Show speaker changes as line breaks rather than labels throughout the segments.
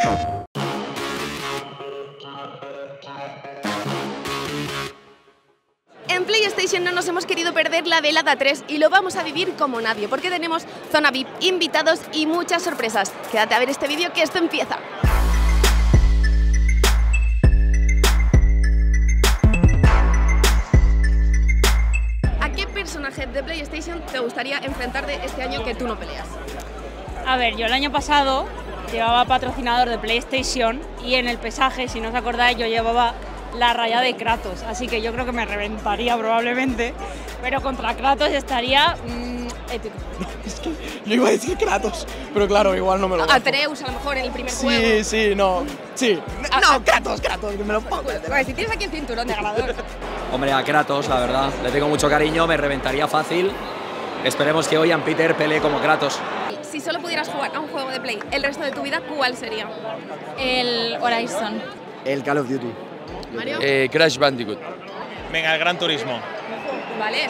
En PlayStation no nos hemos querido perder la velada 3 y lo vamos a vivir como nadie, porque tenemos zona VIP, invitados y muchas sorpresas. Quédate a ver este vídeo que esto empieza. ¿A qué personaje de PlayStation te gustaría enfrentarte este año que tú no peleas?
A ver, yo el año pasado llevaba patrocinador de PlayStation y en el pesaje, si no os acordáis, yo llevaba la raya de Kratos, así que yo creo que me reventaría probablemente, pero contra Kratos estaría épico.
Es que yo iba a decir Kratos, pero claro, igual no me lo...
Atreus a lo mejor en el primer juego.
Sí, Kratos, que me lo pongo.
Pues si tienes aquí el cinturón de ganador.
Hombre, a Kratos, la verdad, le tengo mucho cariño, me reventaría fácil. Esperemos que hoy Ian Peter pelee como Kratos.
Si solo pudieras jugar a un juego de Play el resto de tu vida, ¿cuál sería?
El Horizon.
El Call of Duty.
¿Mario?
Crash Bandicoot.
Venga, el Gran Turismo.
Vale.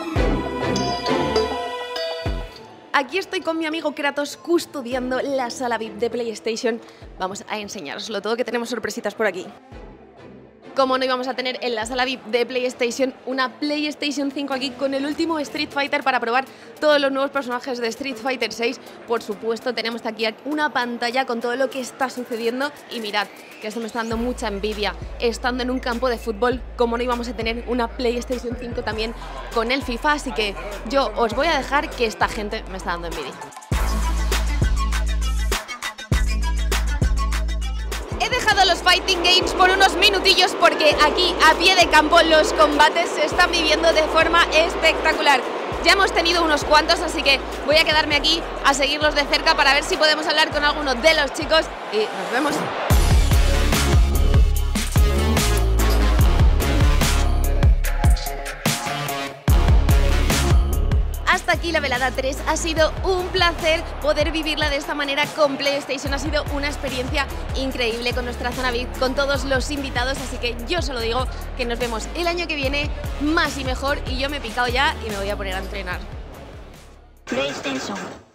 Aquí estoy con mi amigo Kratos custodiando la sala VIP de PlayStation. Vamos a enseñároslo todo, que tenemos sorpresitas por aquí. Como no íbamos a tener en la sala VIP de PlayStation una PlayStation 5 aquí con el último Street Fighter para probar todos los nuevos personajes de Street Fighter 6. Por supuesto, tenemos aquí una pantalla con todo lo que está sucediendo y mirad, que esto me está dando mucha envidia. Estando en un campo de fútbol, como no íbamos a tener una PlayStation 5 también con el FIFA, así que yo os voy a dejar que esta gente me está dando envidia. He dejado los Fighting Games por unos minutillos porque aquí, a pie de campo, los combates se están viviendo de forma espectacular. Ya hemos tenido unos cuantos, así que voy a quedarme aquí a seguirlos de cerca para ver si podemos hablar con alguno de los chicos y nos vemos. Hasta aquí la velada 3, ha sido un placer poder vivirla de esta manera con PlayStation, ha sido una experiencia increíble con nuestra zona VIP, con todos los invitados, así que yo solo digo que nos vemos el año que viene más y mejor y yo me he picado ya y me voy a poner a entrenar.
PlayStation.